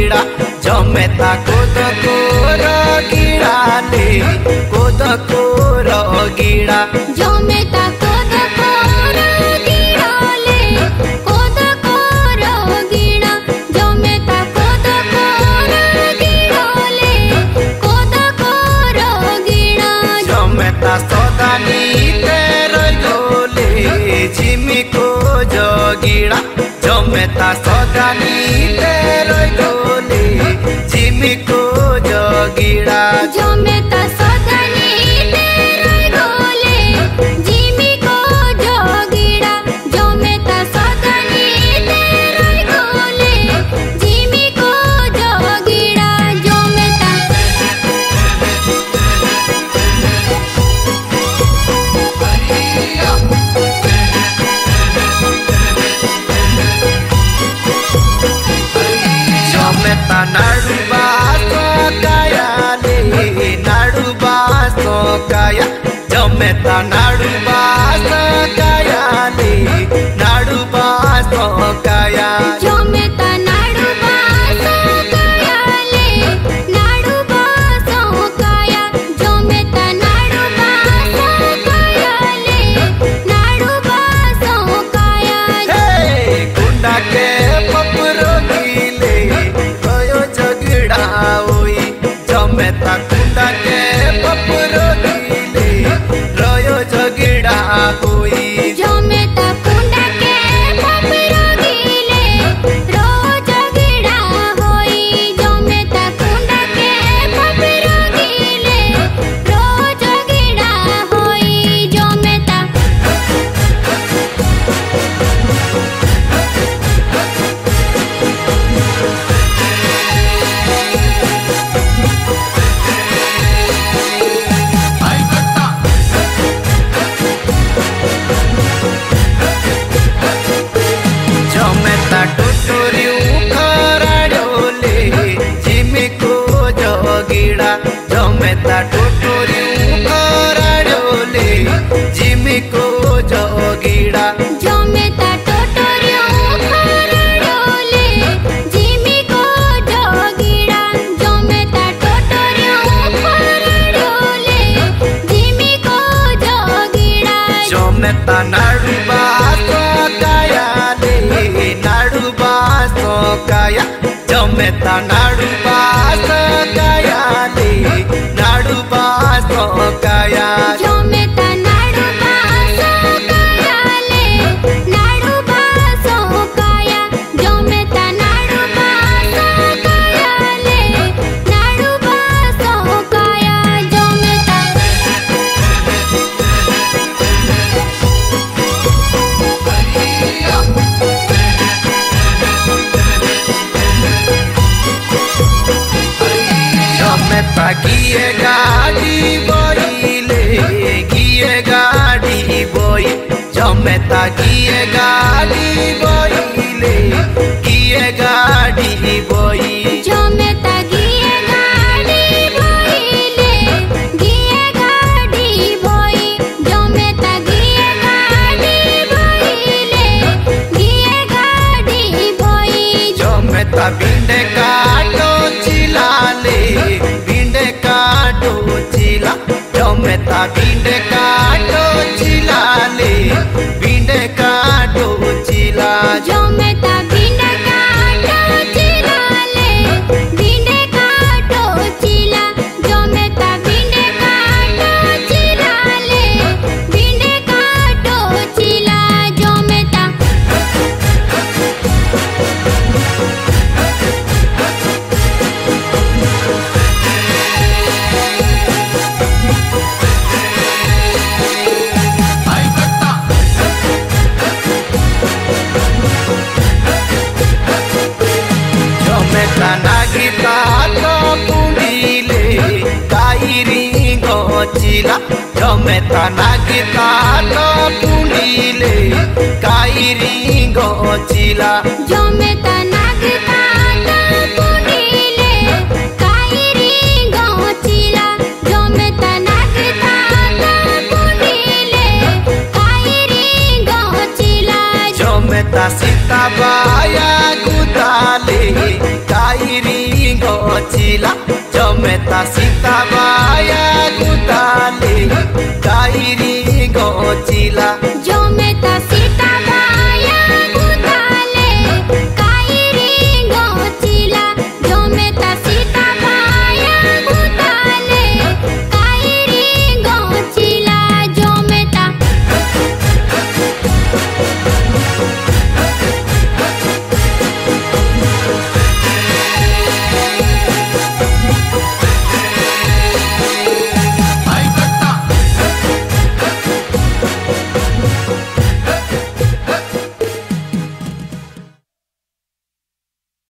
गिड़ा जमेता कोद कोर गिड़ाले कोद कोर गिड़ा जमेता कोद कोर गिड़ाले कोद कोर गिड़ा जमेता कोद कोर गिड़ाले कोद कोर गिड़ा जमेता सदानी तेरो गोले जिमी को जगिड़ा जमेता सदानी तेरो गोले जिमी को जगिड़ा जमेता सदानी तेरो गोले जिमी को जगिड़ा जमेता सदानी तेरो गोले जिमी को जगिड़ा जमेता जमेता नाडु बासो कायाले नाडु बासो काया जमेता नाडु बासो कायाले नाडु बासो काया जमेता नाडु बासो कायाले नाडु बासो काया जमेता नाडु बासो कायाले नाडु बासो काया हे कुंडा के पपरो गिले भयो झगड़ा होई जमेता कुंडा के पपरो गिले रयो झगड़ा होई जमेता कुंडा के पपरो गिले रोज गिड़ा होई जमेता कुंडा के पपरो गिले रोज गिड़ा होई जमेता जमेता टोटोरी उखराड़ोले जिमी को जगिड़ा जमेता टोटोरी उखराड़ोले जिमी को जगिड़ा जमेता टोटोरियो खराड़ोले जिमी को जगिड़ा जमेता टोटोरियो खराड़ोले जिमी को जगिड़ा जमेता नाडु बासो कायाले नाडु बासो काया जमेता नाडु बासो कायाले नाडु बासो काया जमेता नाडु बासो कायाले नाडु बासो काया जमेता नाडु बासो कायाले नाडु बासो काया जमेता जमेता गिए गाड़ी बोइले गिए गाड़ी बोई जमेता गिए गाड़ी बोइले गिए गाड़ी बोई जमेता गिए गाड़ी बोइले गिए गाड़ी बोई जमेता गिए गाड़ी बोइले गिए गाड़ी बोई जमेता भिंडे काटो चिलाले भिंडे काटो चिला जमेता भिंडे काटो चिलाले भिंडे काटो चिला जमेता भिंडे काटो चिलाले भिंडे काटो चिला जमेता भिंडे काटो चिलाले भिंडे काटो चिला जमेता जमेता नागिता तो पुंडीले काईरी गोचिला जमेता नागिता तो पुंडीले काईरी गोचिला जमेता नागिता तो पुंडीले काईरी गोचिला जमेता नागिता तो पुंडीले काईरी गोचिला जमेता सीता बाया गुदाले काईरी आशिक